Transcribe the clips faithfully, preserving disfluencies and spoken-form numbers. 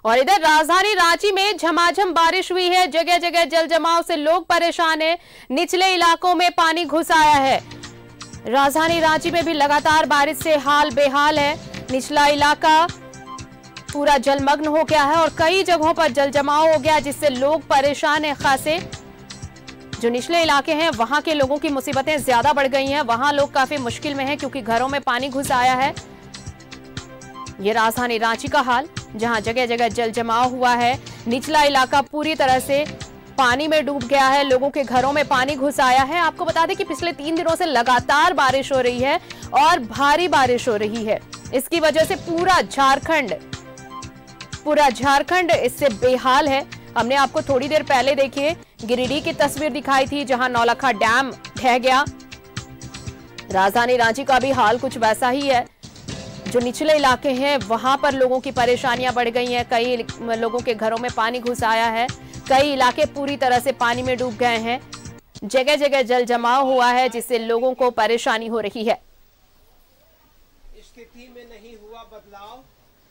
और इधर राजधानी रांची में झमाझम बारिश हुई है। जगह जगह जल जमाव से लोग परेशान हैं। निचले इलाकों में पानी घुस आया है। राजधानी रांची में भी लगातार बारिश से हाल बेहाल है। निचला इलाका पूरा जलमग्न हो गया है और कई जगहों पर जल जमाव हो गया, जिससे लोग परेशान हैं खासे। जो निचले इलाके हैं वहां के लोगों की मुसीबतें ज्यादा बढ़ गई हैं। वहां लोग काफी मुश्किल में हैं क्योंकि घरों में पानी घुस आया है। ये राजधानी रांची का हाल, जहां जगह जगह जल जमाव हुआ है। निचला इलाका पूरी तरह से पानी में डूब गया है। लोगों के घरों में पानी घुस आया है। आपको बता दें कि पिछले तीन दिनों से लगातार बारिश हो रही है और भारी बारिश हो रही है। इसकी वजह से पूरा झारखंड पूरा झारखंड इससे बेहाल है। हमने आपको थोड़ी देर पहले देखिए गिरिडीह की तस्वीर दिखाई थी, जहां नौलखा डैम ढह गया। राजधानी रांची का भी हाल कुछ वैसा ही है। जो निचले इलाके हैं वहां पर लोगों की परेशानियां बढ़ गई हैं। कई लोगों के घरों में पानी घुस आया है। कई इलाके पूरी तरह से पानी में डूब गए हैं। जगह जगह जल जमाव हुआ है, जिससे लोगों को परेशानी हो रही है। स्थिति में नहीं हुआ बदलाव।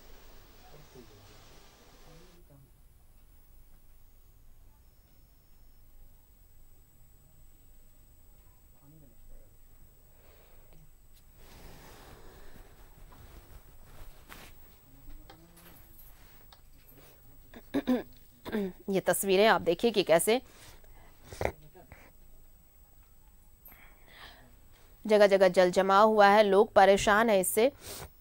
ये तस्वीरें आप देखिए कि कैसे जगह जगह जल जमाव हुआ है। लोग परेशान है इससे।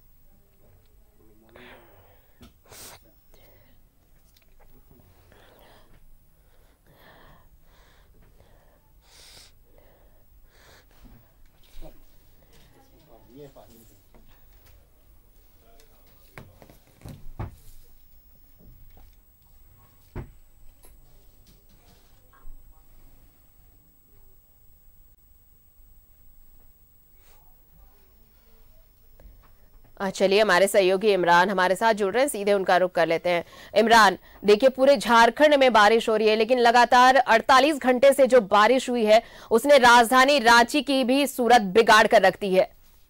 चलिए, हमारे सहयोगी इमरान हमारे साथ जुड़ रहे हैं, सीधे उनका रुख कर लेते हैं। इमरान, देखिए पूरे झारखंड में बारिश हो रही है, लेकिन लगातार अड़तालीस घंटे से जो बारिश हुई है उसने राजधानी रांची की भी सूरत बिगाड़ कर रख दी है।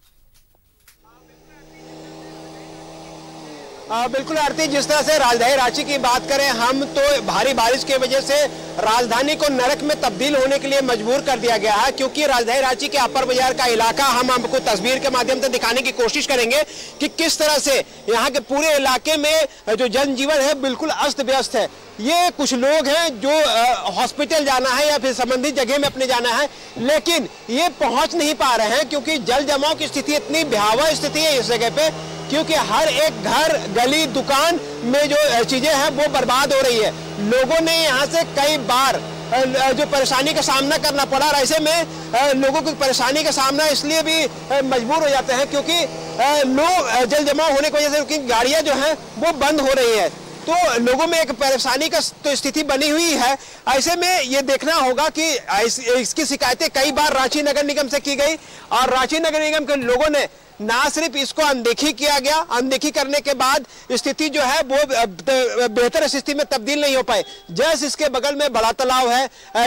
आ, बिल्कुल आरती, जिस तरह से राजधानी रांची की बात करें हम, तो भारी बारिश की वजह से राजधानी को नरक में तब्दील होने के लिए मजबूर कर दिया गया है। क्योंकि राजधानी रांची के अपर बाजार का इलाका हम आपको तस्वीर के माध्यम से दिखाने की कोशिश करेंगे कि किस तरह से यहाँ के पूरे इलाके में जो जनजीवन है बिल्कुल अस्त व्यस्त है। ये कुछ लोग हैं जो हॉस्पिटल जाना है या फिर संबंधित जगह में अपने जाना है, लेकिन ये पहुंच नहीं पा रहे हैं क्योंकि जल जमाव की स्थिति इतनी भयावह स्थिति है इस जगह पे, क्योंकि हर एक घर, गली, दुकान में जो चीजें हैं वो बर्बाद हो रही है। लोगों ने यहाँ से कई बार जो परेशानी का सामना करना पड़ा, और ऐसे में लोगों को परेशानी का सामना इसलिए भी मजबूर हो जाते हैं क्योंकि लोग जल जमाव होने की वजह से उनकी गाड़ियां जो हैं वो बंद हो रही है। तो लोगों में एक परेशानी का तो स्थिति बनी हुई है। ऐसे में ये देखना होगा कि इसकी शिकायतें कई बार रांची नगर निगम से की गई और रांची नगर निगम के लोगों ने ना सिर्फ इसको अनदेखी किया गया, अनदेखी करने के बाद स्थिति जो है वो बेहतर स्थिति में तब्दील नहीं हो पाए। जैसे इसके बगल में बड़ा तालाब है,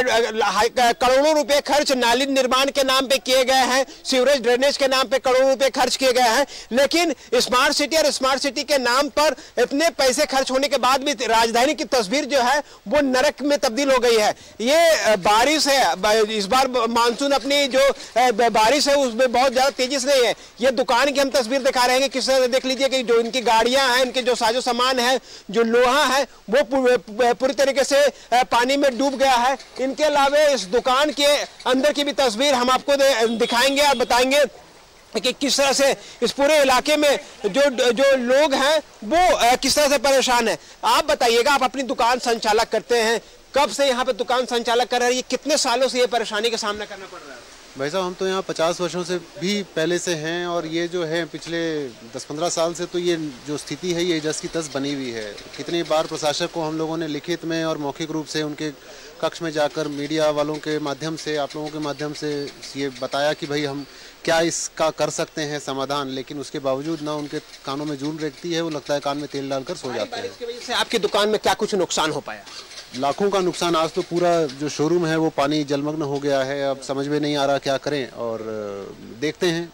करोड़ों रुपए खर्च नाली निर्माण के नाम पे किए गए हैं, सीवरेज ड्रेनेज के नाम पे करोड़ों रुपए खर्च किए गए हैं, लेकिन स्मार्ट सिटी और स्मार्ट सिटी के नाम पर इतने पैसे खर्च होने के बाद भी राजधानी की तस्वीर जो है वो नरक में तब्दील हो गई है। ये बारिश है, इस बार मानसून अपनी जो बारिश है उसमें बहुत ज्यादा तेजी से नहीं है। ये दुकान की हम तस्वीर दिखा रहे हैं कि किस तरह देख लीजिए कि जो इनकी गाड़ियां हैं, इनके जो साजो सामान है, जो लोहा है वो पूरी तरीके से पानी में डूब गया है। इनके अलावा इस दुकान के अंदर की भी तस्वीर हम आपको दिखाएंगे और बताएंगे कि किस तरह से इस पूरे इलाके में जो जो लोग हैं वो किस तरह से परेशान है। आप बताइएगा, आप अपनी दुकान संचालक करते हैं, कब से यहाँ पे दुकान संचालक कर रहे हैं, कितने सालों से ये परेशानी का सामना करना पड़ रहा है? भाई साहब, हम तो यहाँ पचास वर्षों से भी पहले से हैं और ये जो है पिछले दस पंद्रह साल से तो ये जो स्थिति है ये जस की तस बनी हुई है। कितनी बार प्रशासक को हम लोगों ने लिखित में और मौखिक रूप से उनके कक्ष में जाकर मीडिया वालों के माध्यम से, आप लोगों के माध्यम से ये बताया कि भाई हम क्या इसका कर सकते हैं समाधान, लेकिन उसके बावजूद ना उनके कानों में जून रेंगती है, वो लगता है कान में तेल डालकर सो जाते हैं। इसकी वजह से आपकी दुकान में क्या कुछ नुकसान हो पाया? लाखों का नुकसान। आज तो पूरा जो शोरूम है वो पानी जलमग्न हो गया है। अब समझ में नहीं आ रहा क्या करें और देखते हैं।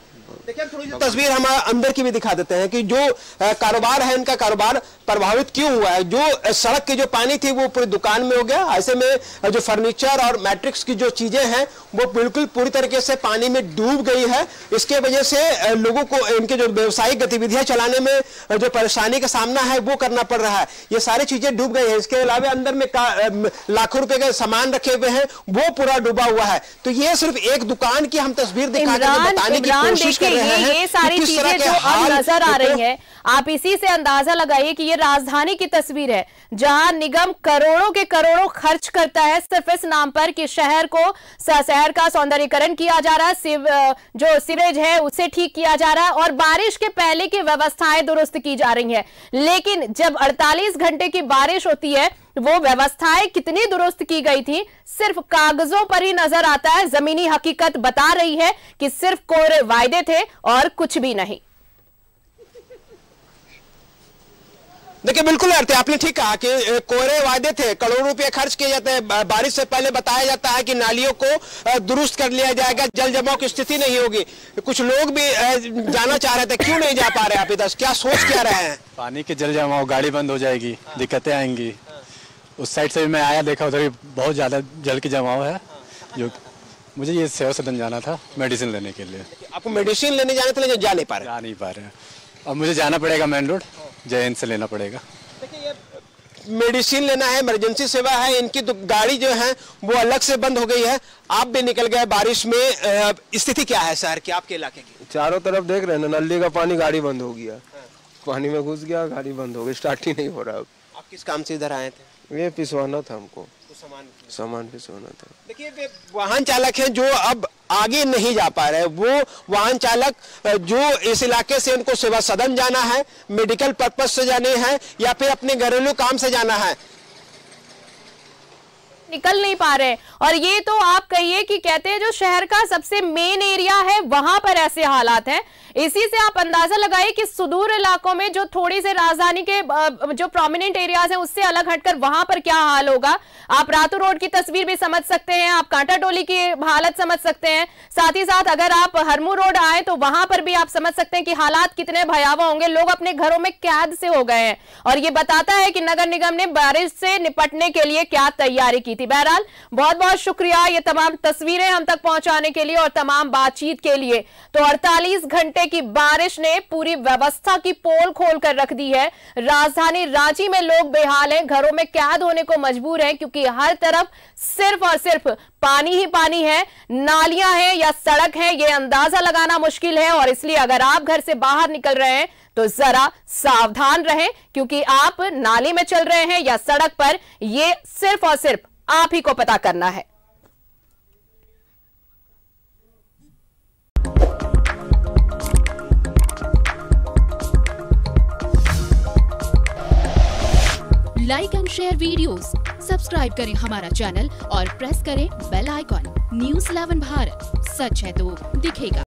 देखिए थोड़ी सी तस्वीर हम अंदर की भी दिखा देते हैं कि जो कारोबार है इनका कारोबार प्रभावित क्यों हुआ है। जो सड़क की जो पानी थी वो पूरी दुकान में हो गया, ऐसे में जो फर्नीचर और मैट्रिक्स की जो चीजें हैं वो बिल्कुल पूरी तरीके से पानी में डूब गई है। इसके वजह से लोगों को इनके जो व्यवसायिक गतिविधियां चलाने में जो परेशानी का सामना है वो करना पड़ रहा है। ये सारी चीजें डूब गई है। इसके अलावा अंदर में लाखों रुपए के सामान रखे हुए हैं वो पूरा डूबा हुआ है। तो ये सिर्फ एक दुकान की हम तस्वीर दिखा के बताने की कोशिश कर रहे हैं। ये सारी चीजें जो अब नजर आ रही है, आप इसी से अंदाजा लगाइए कि ये राजधानी की तस्वीर है, जहां निगम करोड़ों के करोड़ों खर्च करता है सिर्फ इस नाम पर कि शहर को शहर का सौंदर्यीकरण किया जा रहा है, सिव, जो सीवेज है उसे ठीक किया जा रहा है और बारिश के पहले की व्यवस्थाएं दुरुस्त की जा रही हैं। लेकिन जब अड़तालीस घंटे की बारिश होती है वो व्यवस्थाएं कितनी दुरुस्त की गई थी सिर्फ कागजों पर ही नजर आता है। जमीनी हकीकत बता रही है कि सिर्फ कोरे वायदे थे और कुछ भी नहीं। देखिए बिल्कुल अर्थ आपने ठीक कहा कि कोरे वायदे थे, करोड़ों रुपए खर्च किए जाते हैं। बारिश से पहले बताया जाता है कि नालियों को दुरुस्त कर लिया जाएगा, जल जमाव की स्थिति नहीं होगी। कुछ लोग भी जाना चाह रहे थे, क्यों नहीं जा पा रहे आप इधर, क्या सोच क्या रहे हैं? पानी के जल जमाव, गाड़ी बंद हो जाएगी, दिक्कतें आएंगी। उस साइड से भी मैं आया, देखा उधर बहुत ज्यादा जल की जमाव है। जो मुझे ये सेवा सदन जाना था मेडिसिन लेने के लिए। आपको मेडिसिन लेने जाने थे लेकिन जा नहीं पा रहे? जा नहीं पा रहे हैं। अब मुझे जाना पड़ेगा मेन रोड, जय हिंद से लेना पड़ेगा। देखिए ये मेडिसिन लेना है, इमरजेंसी सेवा है, इनकी तो गाड़ी जो है वो अलग से बंद हो गई है। आप भी निकल गए बारिश में, स्थिति क्या है शहर की, आपके इलाके की? चारों तरफ देख रहे हैं ना, नली का पानी, गाड़ी बंद हो गया, पानी में घुस गया, गाड़ी बंद हो गई, स्टार्ट ही नहीं हो रहा। आप किस काम से इधर आए थे? ये पिसवाना था हमको, तो सामान सामान पिसवाना था। देखिए वाहन चालक हैं जो अब आगे नहीं जा पा रहे, वो वाहन चालक जो इस इलाके से उनको सेवा सदन जाना है, मेडिकल पर्पस से जाने हैं या फिर अपने घरेलू काम से जाना है, निकल नहीं पा रहे। और ये तो आप कहिए कि कहते हैं जो शहर का सबसे मेन एरिया है वहां पर ऐसे हालात हैं। इसी से आप अंदाजा लगाइए कि सुदूर इलाकों में जो थोड़ी से राजधानी के जो प्रोमिनेंट एरियाज हैं उससे अलग हटकर वहां पर क्या हाल होगा। आप रातू रोड की तस्वीर भी समझ सकते हैं, आप कांटा टोली की हालत समझ सकते हैं, साथ ही साथ अगर आप हरमू रोड आए तो वहां पर भी आप समझ सकते हैं कि हालात कितने भयावह होंगे। लोग अपने घरों में कैद से हो गए हैं और ये बताता है कि नगर निगम ने बारिश से निपटने के लिए क्या तैयारी की थी। बहरहाल बहुत बहुत शुक्रिया ये तमाम तस्वीरें हम तक पहुंचाने के लिए और तमाम बातचीत के लिए। तो अड़तालीस घंटे की बारिश ने पूरी व्यवस्था की पोल खोल कर रख दी है। राजधानी रांची में लोग बेहाल हैं, घरों में कैद होने को मजबूर हैं क्योंकि हर तरफ सिर्फ और सिर्फ पानी ही पानी है, नालियां हैं या सड़क है ये अंदाजा लगाना मुश्किल है। और इसलिए अगर आप घर से बाहर निकल रहे हैं तो जरा सावधान रहें क्योंकि आप नाली में चल रहे हैं या सड़क पर, ये सिर्फ और सिर्फ आप ही को पता करना है। Like and share videos, subscribe करें हमारा चैनल और प्रेस करें bell icon. News eleven Bharat, सच है तो दिखेगा।